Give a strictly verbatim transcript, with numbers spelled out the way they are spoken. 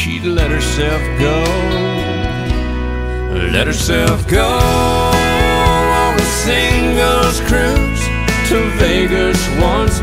she'd let herself go. Let herself go on a singles cruise to Vegas once